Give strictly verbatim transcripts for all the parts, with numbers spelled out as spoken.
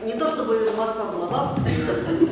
не то чтобы Москва была в Австрии.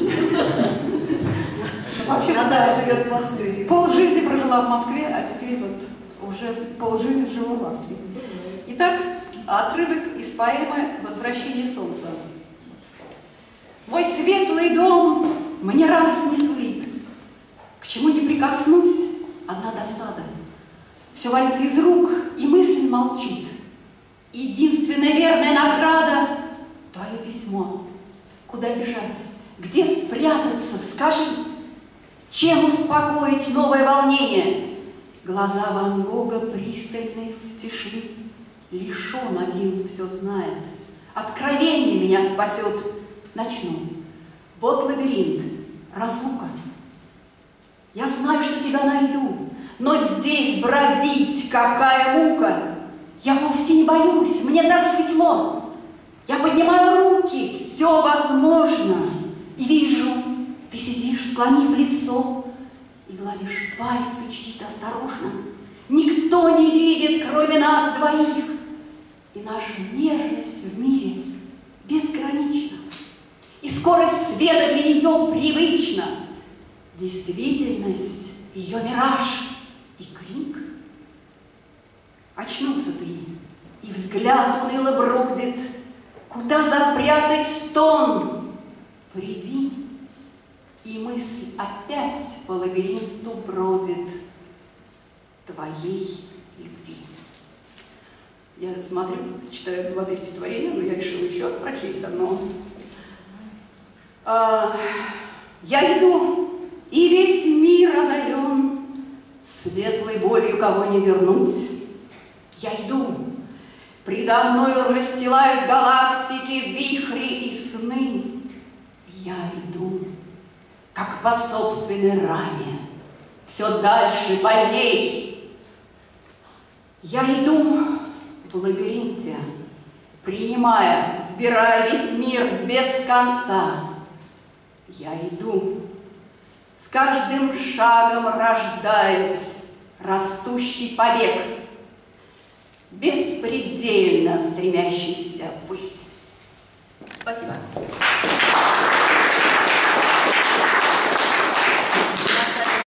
Вообще, Наталья живет в Австрии. Полжизни прожила в Москве, а теперь вот уже полжизни живу в Австрии. Итак, отрывок из поэмы «Возвращение солнца». «Твой светлый дом мне радость не сулит, к чему не прикоснусь, одна досада. Все валится из рук, и мысль молчит. Единственная верная награда — твое письмо. Куда бежать? Где спрятаться? Скажи, чем успокоить новое волнение? Глаза Ван Гога пристальны в тиши. Лишь он один все знает. Откровение меня спасет. Начну. Вот лабиринт, разлука. Я знаю, что тебя найду, но здесь бродить какая мука. Я вовсе не боюсь, мне так светло. Я поднимаю руки, все возможно. И вижу, ты сидишь, склонив лицо, и гладишь пальцы чьи-то осторожно. Никто не видит, кроме нас двоих. И наша нежность в мире безгранична. И скорость света для нее привычна. Действительность, ее мираж и крик. Очнулся ты, и взгляд уныло бродит. Куда запрятать стон? Приди, и мысль опять по лабиринту бродит твоей любви. Я смотрю, читаю два-три стихотворения, но я решила еще прочесть одно. А, я иду, и весь мир озарен, светлой болью кого не вернуть. Я иду, предо мною расстилают галактики, вихри и сны. Я иду, как по собственной ране, все дальше, больней. Я иду в лабиринте, принимая, вбирая весь мир без конца. Я иду, с каждым шагом рождаясь, растущий побег, беспредельно стремящийся ввысь. Спасибо.